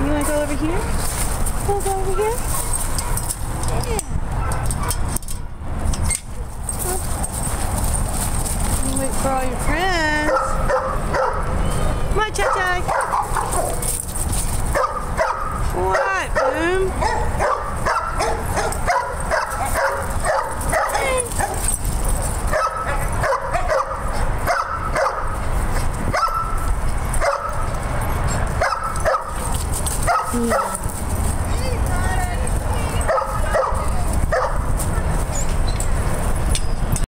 You want to go over here? We'll go over here. Yeah. Wait for all your friends. Come on, Chai-Chai. What, Boom? Yeah.